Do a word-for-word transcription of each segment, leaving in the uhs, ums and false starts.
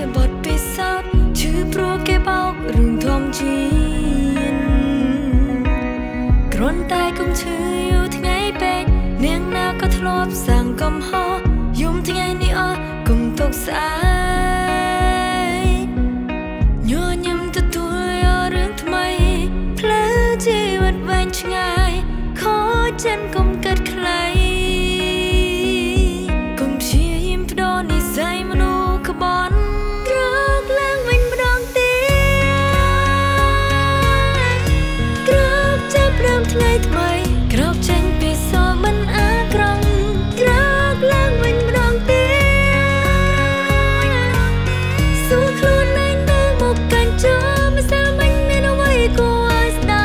บทពិសោធន៍ឈឺព្រោះគេបោករឿងធំជាគ្រាន់តែកុំឈឺយូរថ្ងៃពេកនាងណាក៏ធ្លាប់សាំងកំហុសយំថ្ងៃនេះអស់កុំទុកស្អាយញញឹមទទួលយករឿងថ្មីផ្លូវជីវិតវែងឆ្ងាយខូចចិនកុំកាត់ខ្លីកុំព្យាយាមផ្ដោនិស្ស័យមនុស្សក្បត់ក្រោកឡើងវិញម្ដងទៀតក្រោកចាប់ផ្ដើមថ្ងៃថ្មីក្រោកចេញពីសោមិនអាក្រង់ក្រោកឡើងវិញម្ដងទៀតសួរខ្លួនឯងទៅមកកាន់ចោលមិនស្ដាប់មិនមានអ្វីគួរឲ្យស្ដា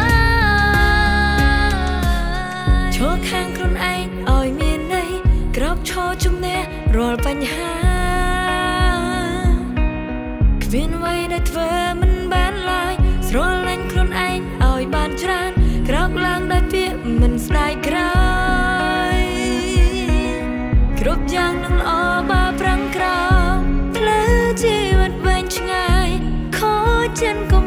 ប់ឈរខាងខ្លួនឯងឲ្យមានន័យក្រោកឈរជំនះរាល់បញ្ហាគ្មានអ្វីដែលធ្វើមិនបានឡើយស្រឡាញ់ខ្លួនឯងឲ្យបានច្រើនក្រោកឡើងដោយពាក្យមិនស្ដាយក្រោយគ្រប់យ៉ាងនឹងល្អបើប្រឹងក្រោកផ្លូវជីវិតវែងឆ្ងាយខូចចិនកុំ